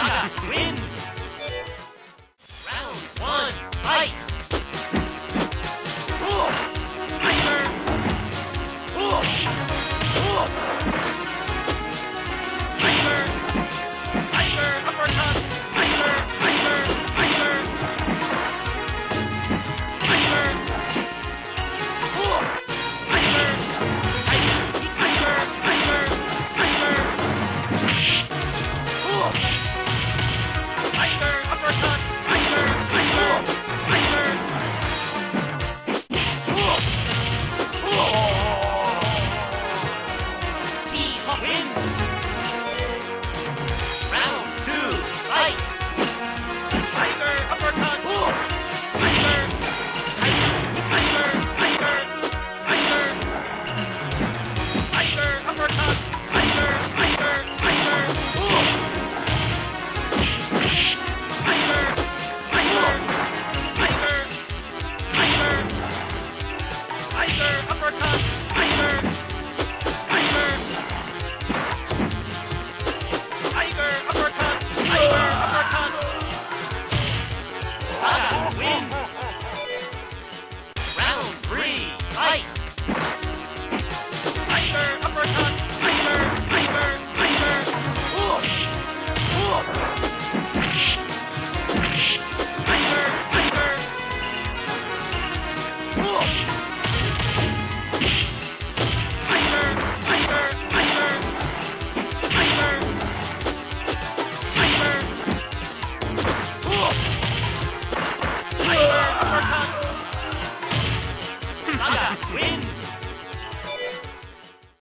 Saga wins. Round 1, fight. Tiger. Tiger. Tiger uppercut. Tiger. Tiger. Tiger. Tiger. Tiger. Tiger. Tiger. Tiger. Tiger. Tiger uppercut. Tiger. Tiger. Tiger. He wins. Round 2, fight. Tiger uppercut. Tiger. Tiger. Tiger. Tiger. Tiger. Tiger uppercut. Tiger. Tiger. Tiger. Tiger. Tiger. Tiger. Tiger. Tiger uppercut. Tiger. Tiger. Tiger uppercut. Tiger uppercut. Saga wins. Round 3, fight. Tiger uppercut. Tiger. Tiger. Tiger. Tiger. Tiger.